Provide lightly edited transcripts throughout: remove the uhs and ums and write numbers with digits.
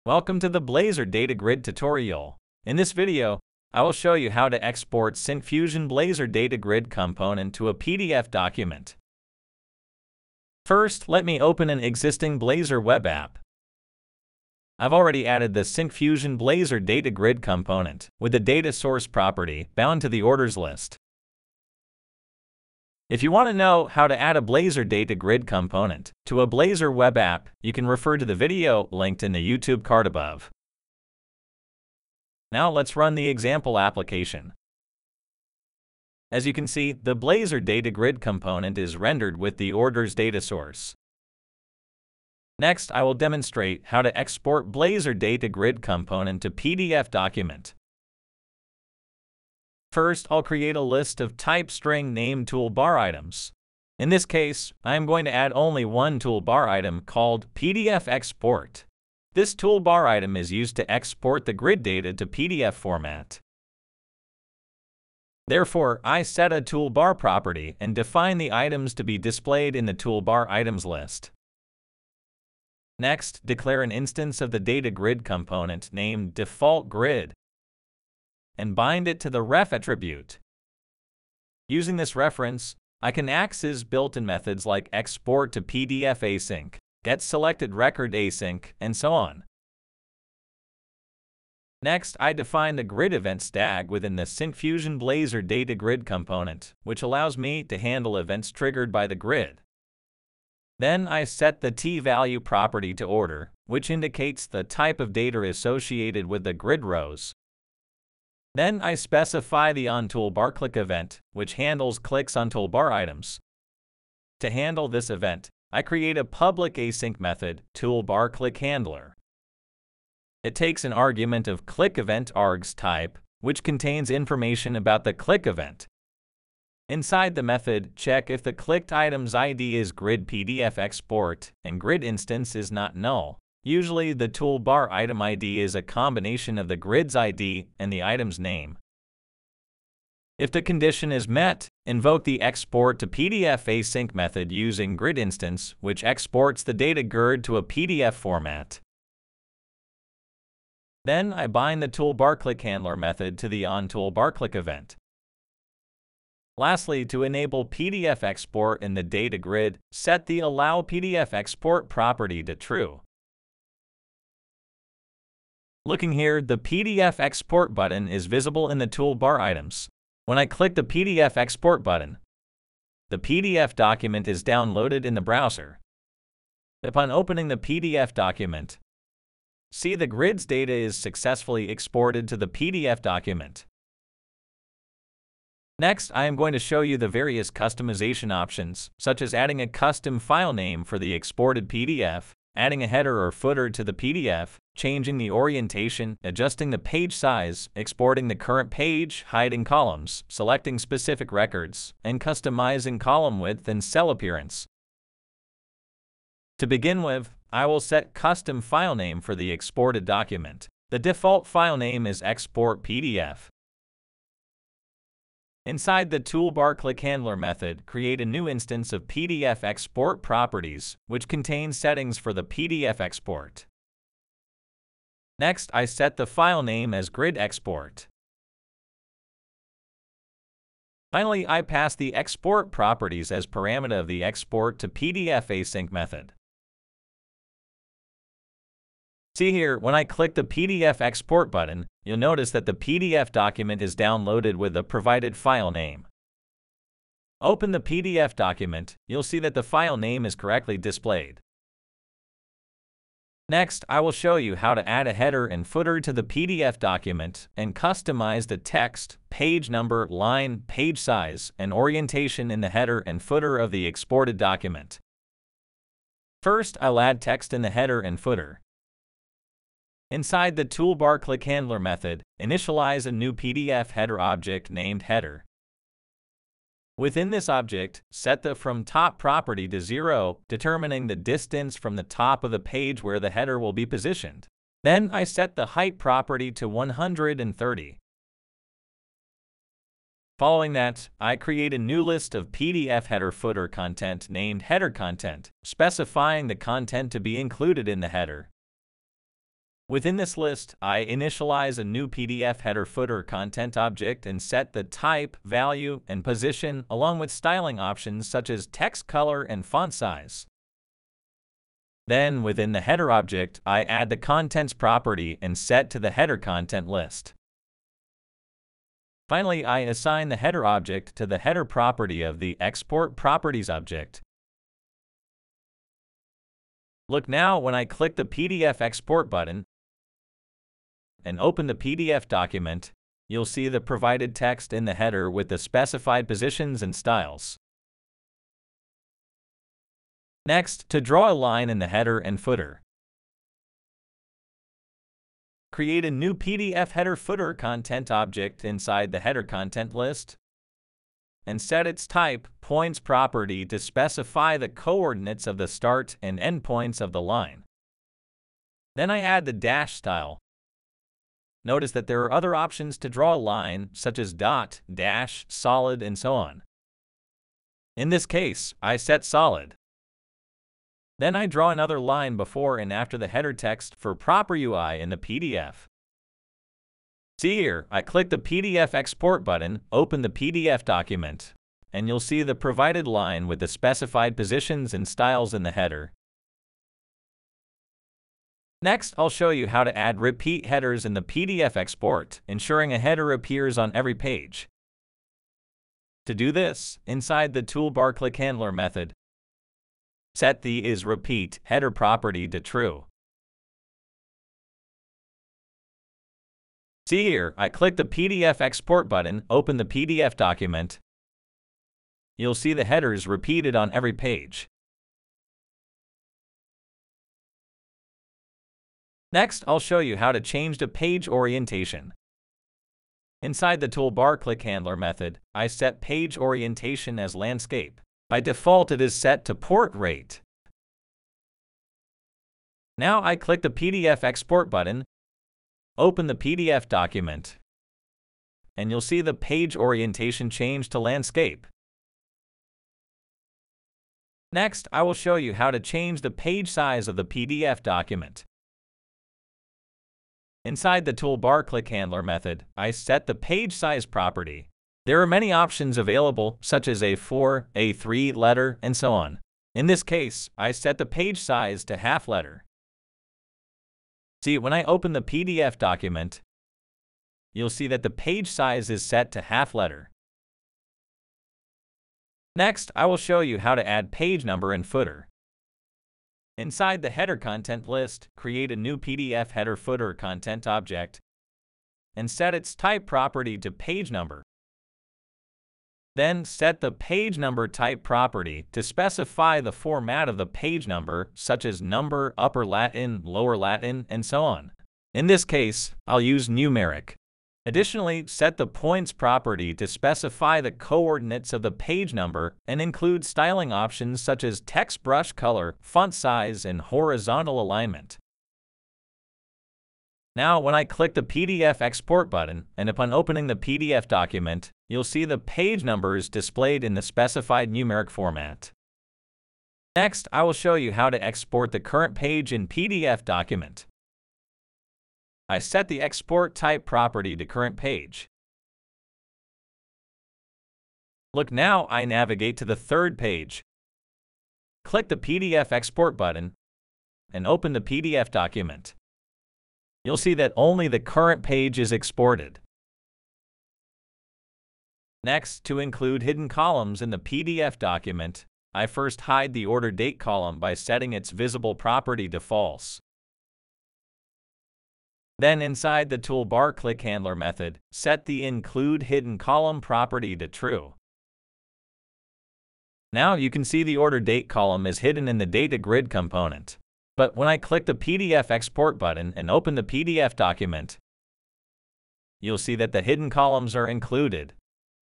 Welcome to the Blazor DataGrid tutorial. In this video, I will show you how to export Syncfusion Blazor DataGrid component to a PDF document. First, let me open an existing Blazor web app. I've already added the Syncfusion Blazor DataGrid component with the data source property bound to the orders list. If you want to know how to add a Blazor DataGrid component to a Blazor web app, you can refer to the video linked in the YouTube card above. Now let's run the example application. As you can see, the Blazor DataGrid component is rendered with the orders data source. Next, I will demonstrate how to export Blazor DataGrid component to PDF document. First, I'll create a list of type string name toolbar items. In this case, I am going to add only one toolbar item called PDF export. This toolbar item is used to export the grid data to PDF format. Therefore, I set a toolbar property and define the items to be displayed in the toolbar items list. Next, declare an instance of the DataGrid component named default grid and bind it to the ref attribute. Using this reference, I can access built-in methods like export to PDF async, get selected record async, and so on. Next, I define the grid events tag within the Syncfusion Blazor DataGrid component, which allows me to handle events triggered by the grid. Then I set the t-value property to order, which indicates the type of data associated with the grid rows. Then I specify the onToolbarClick event, which handles clicks on toolbar items. To handle this event, I create a public async method, toolbarClickHandler. It takes an argument of click event args type, which contains information about the click event. Inside the method, check if the clicked item's ID is grid PDF export and grid instance is not null. Usually, the toolbar item ID is a combination of the grid's ID and the item's name. If the condition is met, invoke the export to PDF async method using grid instance, which exports the data grid to a PDF format. Then I bind the toolbarClickHandler method to the onToolbarClick event. Lastly, to enable PDF export in the DataGrid, set the Allow PDF Export property to true. Looking here, the PDF Export button is visible in the toolbar items. When I click the PDF Export button, the PDF document is downloaded in the browser. Upon opening the PDF document, see the grid's data is successfully exported to the PDF document. Next, I am going to show you the various customization options, such as adding a custom file name for the exported PDF, adding a header or footer to the PDF, changing the orientation, adjusting the page size, exporting the current page, hiding columns, selecting specific records, and customizing column width and cell appearance. To begin with, I will set custom file name for the exported document. The default file name is export PDF. Inside the toolbarClickHandler method, create a new instance of PDF export properties, which contains settings for the PDF export. Next, I set the file name as grid export. Finally, I pass the export properties as parameter of the export to PDF async method. See here, when I click the PDF Export button, you'll notice that the PDF document is downloaded with the provided file name. Open the PDF document, you'll see that the file name is correctly displayed. Next, I will show you how to add a header and footer to the PDF document and customize the text, page number, line, page size, and orientation in the header and footer of the exported document. First, I'll add text in the header and footer. Inside the toolbarClickHandler method, initialize a new PDF header object named header. Within this object, set the from top property to 0, determining the distance from the top of the page where the header will be positioned. Then I set the height property to 130. Following that, I create a new list of PDF header footer content named header content, specifying the content to be included in the header. Within this list, I initialize a new PDF header footer content object and set the type, value, and position along with styling options such as text color and font size. Then, within the header object, I add the contents property and set to the header content list. Finally, I assign the header object to the header property of the export properties object. Look now, when I click the PDF export button and open the PDF document, you'll see the provided text in the header with the specified positions and styles. Next, to draw a line in the header and footer, create a new PDF header footer content object inside the header content list and set its type, points property to specify the coordinates of the start and end points of the line. Then I add the dash style. Notice that there are other options to draw a line, such as dot, dash, solid, and so on. In this case, I set solid. Then I draw another line before and after the header text for proper UI in the PDF. See here, I click the PDF export button, open the PDF document, and you'll see the provided line with the specified positions and styles in the header. Next, I'll show you how to add repeat headers in the PDF export, ensuring a header appears on every page. To do this, inside the toolbar click handler method, set the isRepeat header property to true. See here, I click the PDF export button, open the PDF document. You'll see the headers repeated on every page. Next, I'll show you how to change the page orientation. Inside the toolbar click handler method, I set page orientation as landscape. By default, it is set to portrait. Now I click the PDF export button, open the PDF document, and you'll see the page orientation change to landscape. Next, I will show you how to change the page size of the PDF document. Inside the toolbar click handler method, I set the page size property. There are many options available, such as A4, A3 letter, and so on. In this case, I set the page size to half letter. See, when I open the PDF document, you'll see that the page size is set to half letter. Next, I will show you how to add page number and footer. Inside the header content list, create a new PDF header footer content object and set its type property to page number. Then set the page number type property to specify the format of the page number, such as number, upper Latin, lower Latin, and so on. In this case, I'll use numeric. Additionally, set the points property to specify the coordinates of the page number and include styling options such as text brush color, font size, and horizontal alignment. Now, when I click the PDF export button, and upon opening the PDF document, you'll see the page numbers displayed in the specified numeric format. Next, I will show you how to export the current page in PDF document. I set the export type property to current page. Look now, I navigate to the third page. Click the PDF export button and open the PDF document. You'll see that only the current page is exported. Next, to include hidden columns in the PDF document, I first hide the order date column by setting its visible property to false. Then inside the toolbar click handler method, set the include hidden column property to true. Now you can see the order date column is hidden in the DataGrid component. But when I click the PDF export button and open the PDF document, you'll see that the hidden columns are included.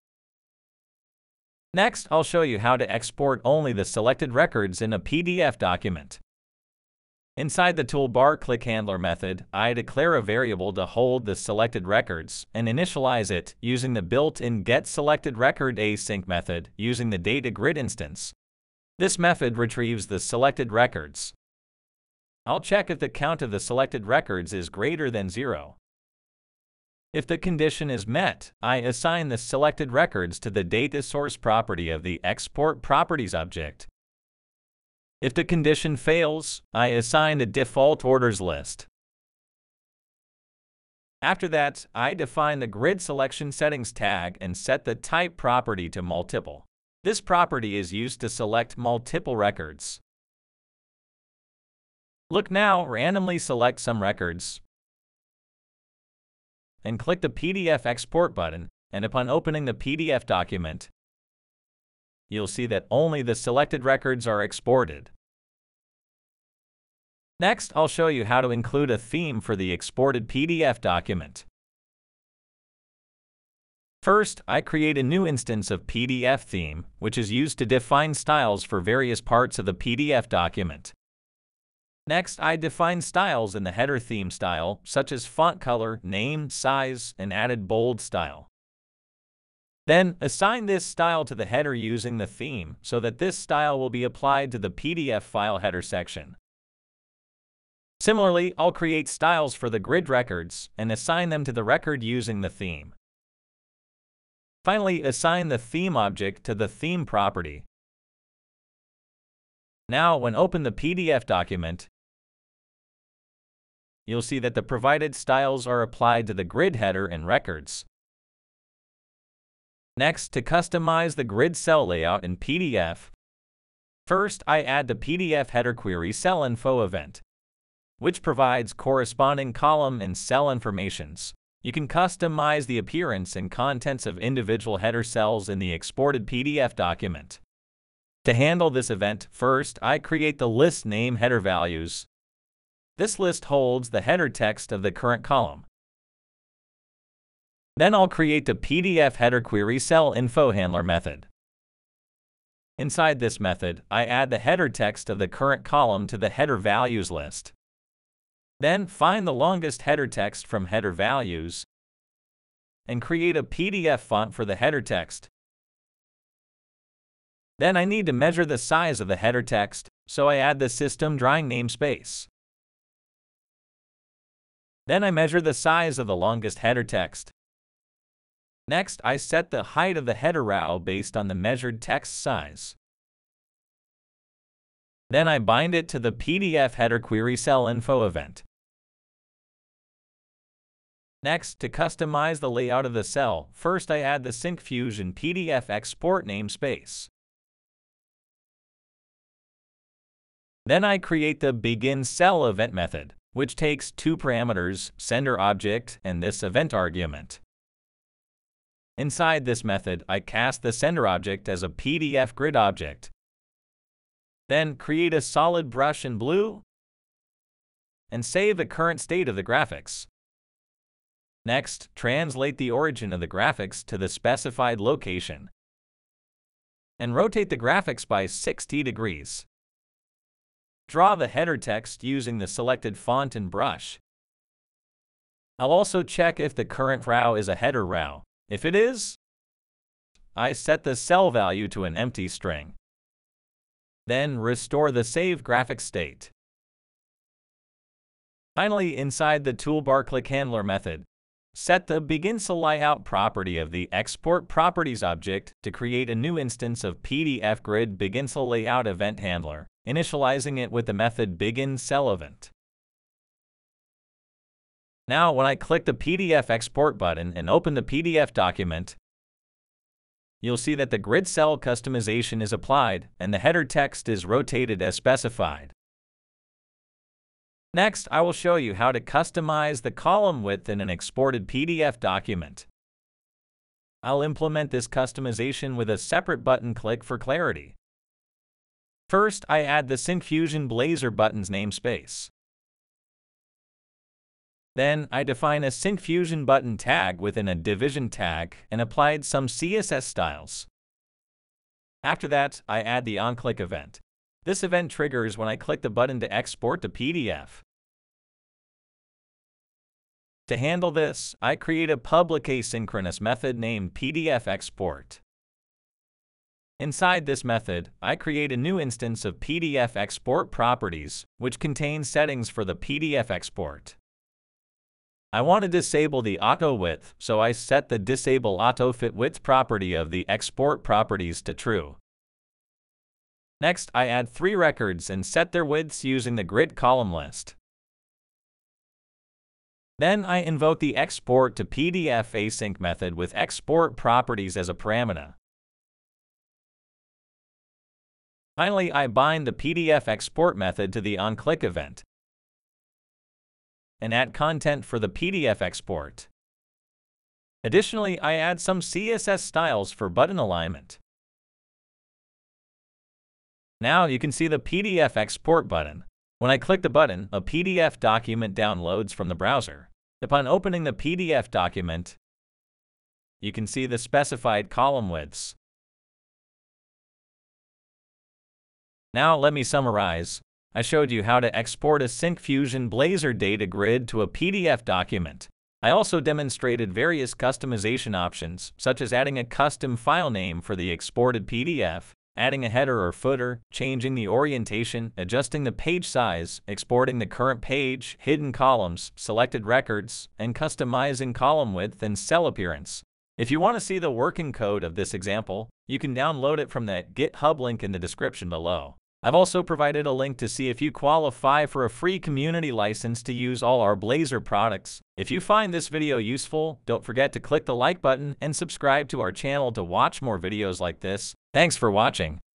Next, I'll show you how to export only the selected records in a PDF document. Inside the toolbar click handler method, I declare a variable to hold the selected records and initialize it using the built-in getSelectedRecord async method using the DataGrid instance. This method retrieves the selected records. I'll check if the count of the selected records is greater than 0. If the condition is met, I assign the selected records to the data source property of the export properties object. If the condition fails, I assign a default orders list. After that, I define the grid selection settings tag and set the type property to multiple. This property is used to select multiple records. Look now, randomly select some records and click the PDF export button, and upon opening the PDF document, you'll see that only the selected records are exported. Next, I'll show you how to include a theme for the exported PDF document. First, I create a new instance of PDF theme, which is used to define styles for various parts of the PDF document. Next, I define styles in the header theme style, such as font color, name, size, and added bold style. Then, assign this style to the header using the theme, so that this style will be applied to the PDF file header section. Similarly, I'll create styles for the grid records and assign them to the record using the theme. Finally, assign the theme object to the theme property. Now, when open the PDF document, you'll see that the provided styles are applied to the grid header and records. Next, to customize the grid cell layout in PDF, first I add the PDF header query cell info event, which provides corresponding column and cell informations. You can customize the appearance and contents of individual header cells in the exported PDF document. To handle this event, first I create the list name header values. This list holds the header text of the current column. Then I'll create the PDF header query cell info handler method. Inside this method, I add the header text of the current column to the header values list. Then find the longest header text from header values and create a PDF font for the header text. Then I need to measure the size of the header text, so I add the system drawing namespace. Then I measure the size of the longest header text. Next, I set the height of the header row based on the measured text size. Then I bind it to the PDF header query cell info event. Next, to customize the layout of the cell, first I add the Syncfusion PDF export namespace. Then I create the begin cell event method, which takes two parameters, sender object and this event argument. Inside this method, I cast the sender object as a PDF grid object. Then create a solid brush in blue and save the current state of the graphics. Next, translate the origin of the graphics to the specified location and rotate the graphics by 60 degrees. Draw the header text using the selected font and brush. I'll also check if the current row is a header row. If it is, I set the cell value to an empty string. Then restore the save graphics state. Finally, inside the toolbar click handler method, set the begin cell layout property of the export properties object to create a new instance of PDF grid begin cell layout event handler, initializing it with the method begin cell event. Now, when I click the PDF export button and open the PDF document, you'll see that the grid cell customization is applied and the header text is rotated as specified. Next, I will show you how to customize the column width in an exported PDF document. I'll implement this customization with a separate button click for clarity. First, I add the Syncfusion Blazor buttons namespace. Then, I define a Syncfusion button tag within a division tag and applied some CSS styles. After that, I add the onClick event. This event triggers when I click the button to export to PDF. To handle this, I create a public asynchronous method named PDF export. Inside this method, I create a new instance of PDF export properties, which contains settings for the PDF export. I want to disable the auto width, so I set the disable auto fit width property of the export properties to true. Next, I add 3 records and set their widths using the grid column list. Then I invoke the export to PDF async method with export properties as a parameter. Finally, I bind the PDF export method to the onClick event and add content for the PDF export. Additionally, I add some CSS styles for button alignment. Now you can see the PDF export button. When I click the button, a PDF document downloads from the browser. Upon opening the PDF document, you can see the specified column widths. Now let me summarize. I showed you how to export a Syncfusion Blazor DataGrid to a PDF document. I also demonstrated various customization options, such as adding a custom file name for the exported PDF, adding a header or footer, changing the orientation, adjusting the page size, exporting the current page, hidden columns, selected records, and customizing column width and cell appearance. If you want to see the working code of this example, you can download it from the GitHub link in the description below. I've also provided a link to see if you qualify for a free community license to use all our Blazor products. If you find this video useful, don't forget to click the like button and subscribe to our channel to watch more videos like this. Thanks for watching.